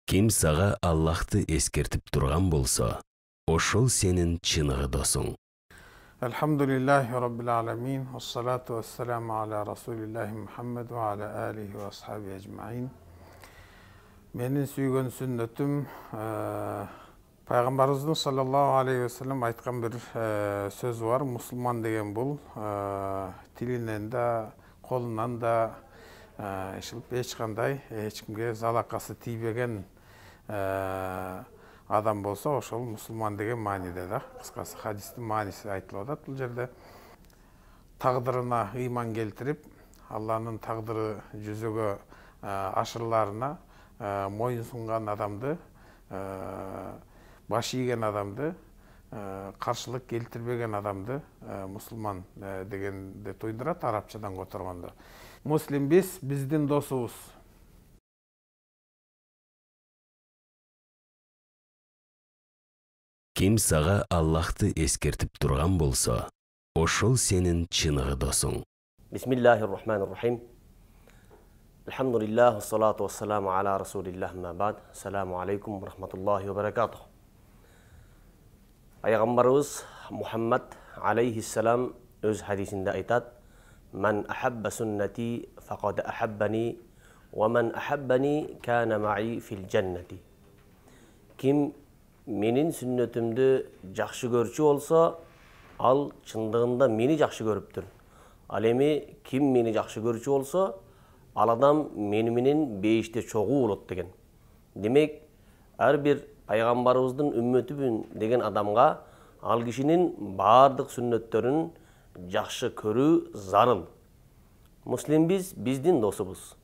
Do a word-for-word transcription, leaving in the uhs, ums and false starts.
Ким сага Аллахты эскертип турган болсо, ошол сенин чыныгы досуң. Elhamdülillahi Rabbil alamin. Vessalatu vesselamu ala Rasulillahi Muhammed ve ala alihi ve ashabi ecmain. Menin sүйгөн сүnnөтүм Пайгамбарыбыздын саллаллаху алейхи ва саллям айткан бир сөз бар. Мусулман деген бул тилинен да, колунан да эч кандай эч кимге залакасы тийбеген адам болса, ошол мусулман деген мааниде да. Кыскасы хадистин мааниси айтылып атат бул жерде. Тагдырына ыйман келтирип, Алланын тагдыры жүзөгө ашырыларына моюн сунган адамды, баш ийген адамды, каршылык келтирбеген адамды мусулман дегенди туйдурат арабчадан которгондо. Муслим биз, биздин досубуз. Ким сага Аллахты эскертип турган болсо, ошол сенин чыныгы досуң. Бисмиллахир-рахманир-рахим. Алхамдулиллах, вассалату вассаламу аля расулиллах, ма бад. Ассаламу алейкум ва рахматуллахи ва баракатух. Пайгамбарыбыз Мухаммад алейхиссалам өз хадисинде айтат: "Ман ахабба суннати фақад ахаббани, ва ман ахаббани кана маи фил джаннати." Ким менин сүннөтүмдү жакшы көрчү болсо, ал чындыгында мени жакшы көрүптүр. Ал эми ким мени жакшы көрчү болсо, ал адам мени менен бейиште чогуу болот деген. Демек, ар бир пайгамбарыбыздын үммөтүмүн деген адамга ал кишинин баардык сүннөттөрүн жакшы көрүү зарыл. Муслим биз, биздин досубуз.